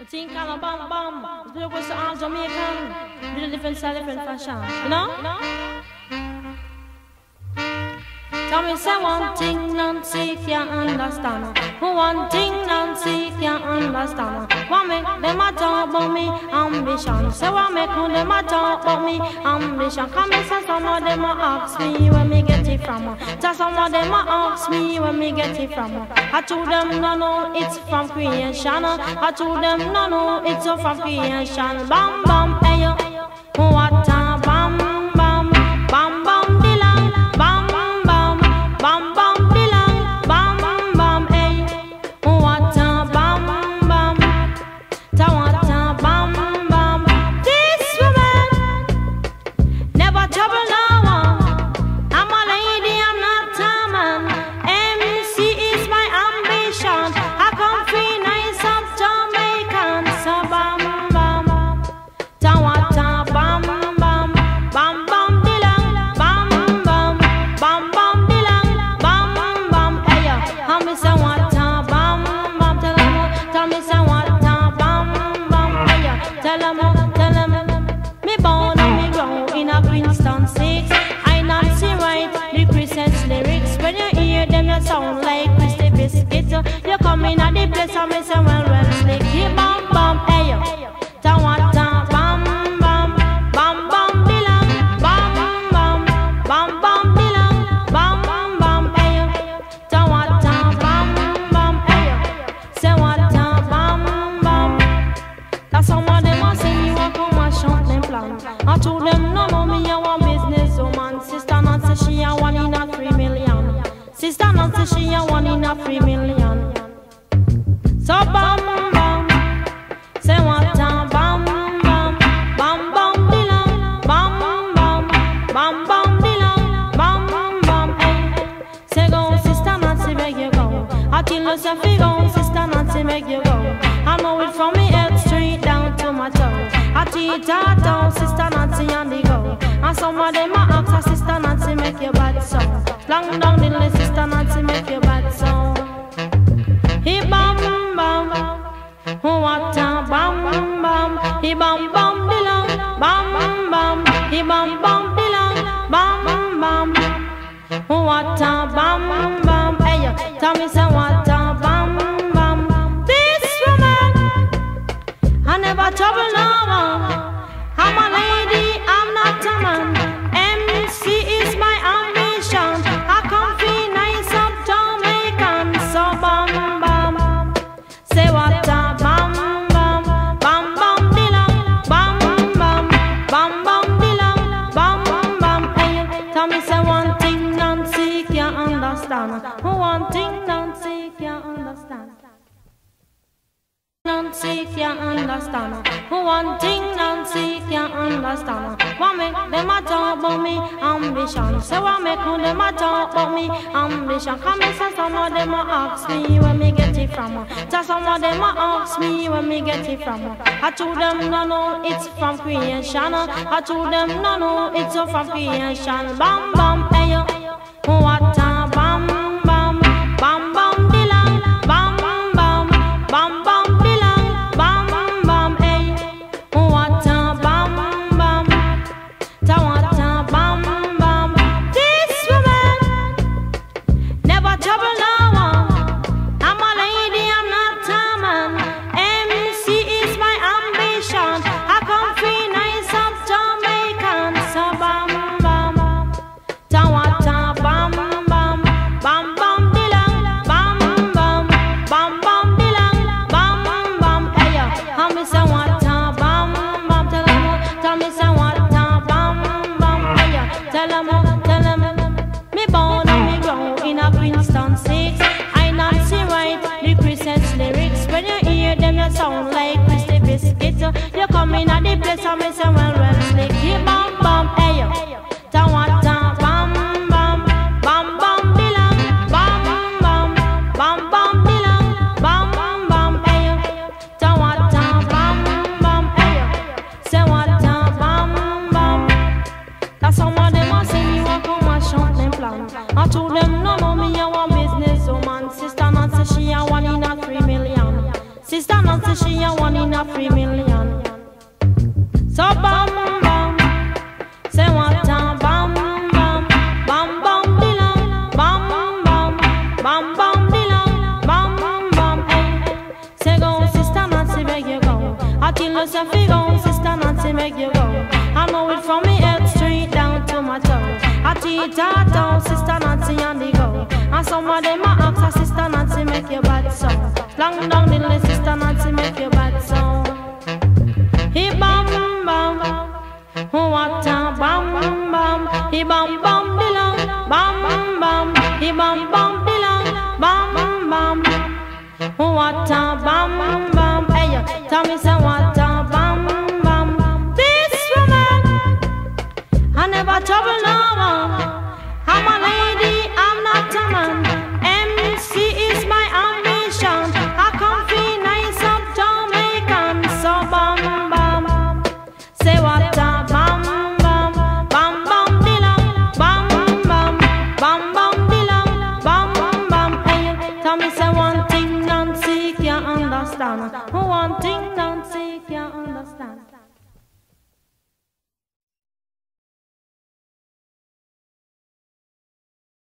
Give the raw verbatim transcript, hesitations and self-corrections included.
Think kind of bam bam. We go to all Jamaican, with a different style, different fashion. You know? You know? Tell me say one thing Nancy can't understand. One thing Nancy can't understand. What make them a talk about me ambition? Say what make them a talk about me ambition? Come and say some of them a ask me where me get it from. Tell some of them a ask me where me get it from. I told them no no it's from creation. I told them no no it's from creation. Bam bam hey yo, what a bam bam bam bam. Bam bam bilang, bam bam hey, what a bam bam, ta what a bam bam. This woman never trouble no one. I'm a lady, I'm not a man. M C is my ambition. I come free nice up Jamaican. So bam bam, ta what a bam bam, bam bam bilang, bam bam, bam bam. Sound like Christy Biscuit. You come in at the place and me say well well slick. He bam bam hey yo, ta what ta bam bam, bam bam bilang, bam bam, bam bam bilang, bam bam hey yo, ta what ta bam bam hey yo, say what ta bam bam. That's some of them a say me want come and shout them plan. I told them no no me a one business woman. Sister not say she a one in a three million. Sister not say she a one in a three million. So bam bam, say what a bam bam, bam bam bilang, bam bam, bam bam bilang, bam bam hey. Say go sister Nancy make you go. I tell you say fi go sister Nancy make you go. I know it from me head straight down to my toe. I teach her down sister Nancy on the go. And some of them a ask her sister Nancy make you bad so. Long down the list, sister Nancy make you bad song. He bam bam, what a bam bam. He bam bam bilang, bam bam. He bam bam bilang, bam bam. What a bam bam. Hey yo, tell me say what a bam bam. This woman, I never trouble no one. I'm a lady, I'm not a man. M C is my ambition. One thing Nancy can't understand. Nancy can't understand. One thing Nancy can't understand. What make them a talk about me ambition? Say what make them a talk about me ambition? Come and say some of them a ask me where me get it from. Tell some of them a ask me where me get it from. I told them no no it's from creation. I told them no no it's from creation. Bam bam hey yo, what a bam bam, bam bam bilang, bam bam, bam bam bilang, bam bam hey, what a bam bam, ta what a bam bam. This woman never trouble no one. I'm a lady, I'm not a man. M C is my ambition. I come free nice up Jamaican. So bam bam, ta what a bam bam, bam bam bilang, bam bam, bam bam bilang, bam bam hey yo. And me say what a bam bam. Tell them, tell me say what a bam bam hey yo. Tell them, tell them, me born and me grow in a Queenstown six. I Nancy write the Christmas lyrics. When you hear them, you sound like Christy Biscuit. You come in at the place and me say well well slick. He bam bam hey yo, ta what a bam bam, bam bam bilang, bam bam, bam bam bilang, bam bam hey yo, ta what a bam bam hey yo, say what a bam bam. That's some of them a say me want come and shout them plan. I told them no no me a one business woman. Sister not say she a one in a three million. Sister not say say she a one in a three million. So bam bam, say what time bam bam, bam bam dilang, bam bam, bam bam dilang, bam bam. Hey, say go sister Nancy, make you go. I tell you say fi go, sister Nancy, make you go. I know it from me head straight down to my toe. I teach her down, sister Nancy on the go. And some of them a ask her, sister Nancy, make your bad song. Long down the list, sister Nancy, make your bad song. He bam bam, what a bam bam. He bam bam, belong, bam bam. He bam bam.